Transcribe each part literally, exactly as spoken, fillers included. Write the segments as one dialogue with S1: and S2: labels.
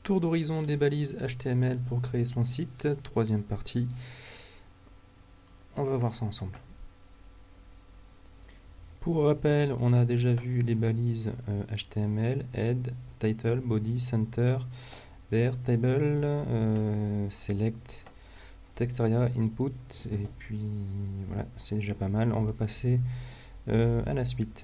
S1: Tour d'horizon des balises H T M L pour créer son site, troisième partie. On va voir ça ensemble. Pour rappel, on a déjà vu les balises euh, H T M L, head, title, body, center, var, table, euh, select, text area, input, et puis voilà, c'est déjà pas mal. On va passer euh, à la suite.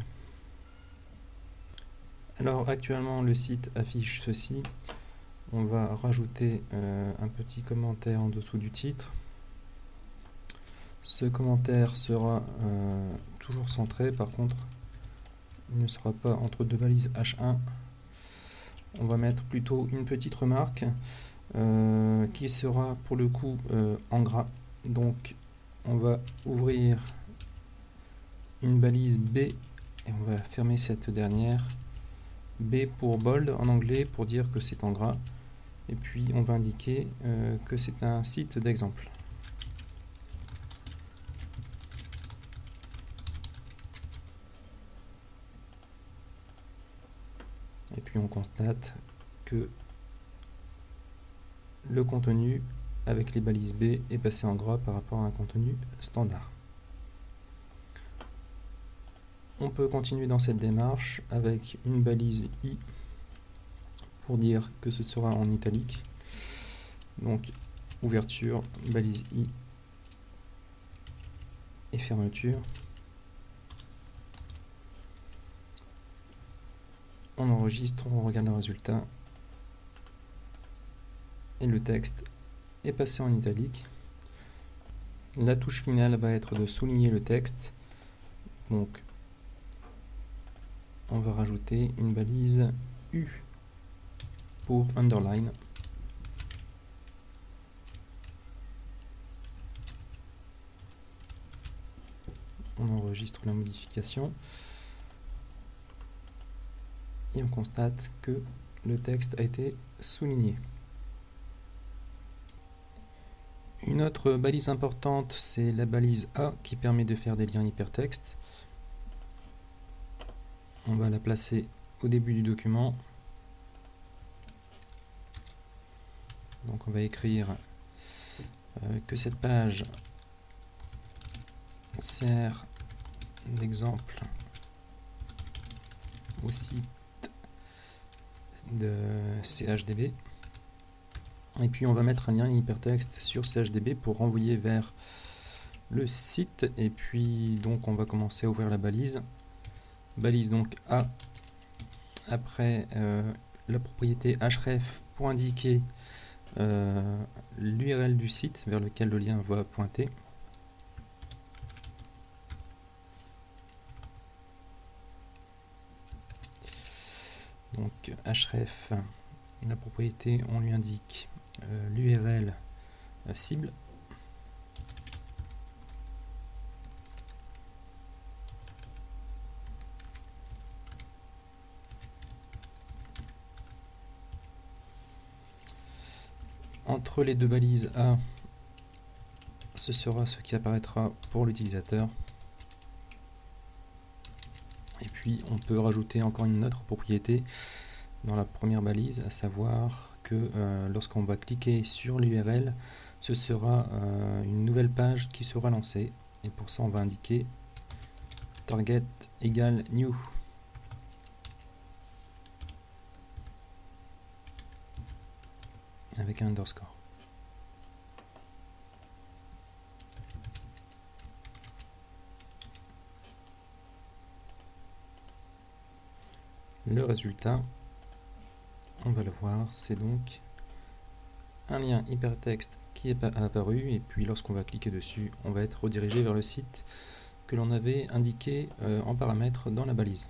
S1: Alors actuellement le site affiche ceci. On va rajouter euh, un petit commentaire en dessous du titre. Ce commentaire sera euh, toujours centré, par contre il ne sera pas entre deux balises H un. On va mettre plutôt une petite remarque euh, qui sera pour le coup euh, en gras. Donc on va ouvrir une balise B et on va fermer cette dernière. B pour bold en anglais pour dire que c'est en gras. Et puis on va indiquer euh, que c'est un site d'exemple. Et puis on constate que le contenu avec les balises B est passé en gras par rapport à un contenu standard. On peut continuer dans cette démarche avec une balise I pour dire que ce sera en italique. Donc ouverture, balise I et fermeture. On enregistre, on regarde le résultat et le texte est passé en italique. La touche finale va être de souligner le texte. Donc on va rajouter une balise U pour underline. On enregistre la modification et on constate que le texte a été souligné. Une autre balise importante, c'est la balise A qui permet de faire des liens hypertextes. On va la placer au début du document. Donc on va écrire euh, que cette page sert d'exemple au site de C H D B. Et puis on va mettre un lien hypertexte sur C H D B pour renvoyer vers le site. Et puis donc on va commencer à ouvrir la balise. Balise donc A, après euh, la propriété href pour indiquer euh, l'U R L du site vers lequel le lien va pointer. Donc href, la propriété, on lui indique euh, l'U R L euh, cible. Entre les deux balises A, ce sera ce qui apparaîtra pour l'utilisateur. Et puis on peut rajouter encore une autre propriété dans la première balise, à savoir que euh, lorsqu'on va cliquer sur l'U R L, ce sera euh, une nouvelle page qui sera lancée. Et pour ça on va indiquer target égale new. Avec un underscore. Le résultat, on va le voir, c'est donc un lien hypertexte qui est apparu, et puis lorsqu'on va cliquer dessus, on va être redirigé vers le site que l'on avait indiqué euh, en paramètres dans la balise.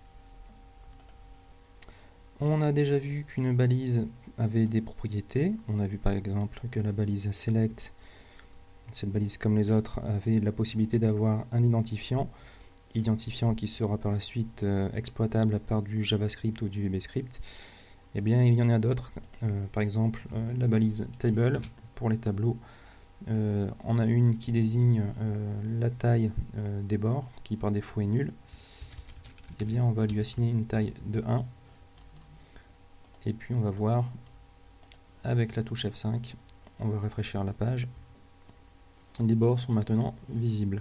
S1: On a déjà vu qu'une balise avait des propriétés. On a vu par exemple que la balise select, cette balise comme les autres, avait la possibilité d'avoir un identifiant, identifiant qui sera par la suite euh, exploitable par du JavaScript ou du V B Script. Eh bien, il y en a d'autres, euh, par exemple euh, la balise table pour les tableaux. Euh, on a une qui désigne euh, la taille euh, des bords, qui par défaut est nulle. Eh bien, on va lui assigner une taille de un. Et puis on va voir avec la touche F cinq, on va rafraîchir la page. Les bords sont maintenant visibles.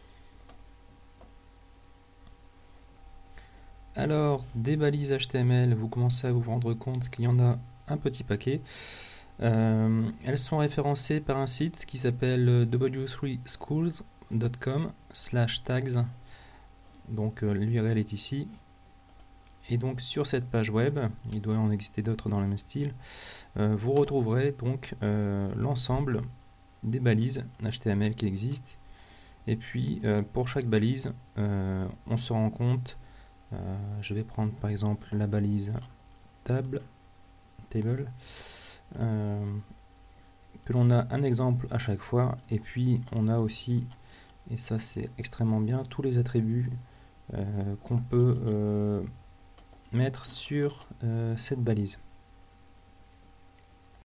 S1: Alors, des balises H T M L, vous commencez à vous rendre compte qu'il y en a un petit paquet. Euh, elles sont référencées par un site qui s'appelle w trois schools dot com slash tags. Donc euh, l'U R L est ici. Et donc sur cette page web, il doit en exister d'autres dans le même style, euh, vous retrouverez donc euh, l'ensemble des balises H T M L qui existent. Et puis euh, pour chaque balise, euh, on se rend compte, euh, je vais prendre par exemple la balise table, table, euh, que l'on a un exemple à chaque fois, et puis on a aussi, et ça c'est extrêmement bien, tous les attributs euh, qu'on peut euh, mettre sur euh, cette balise.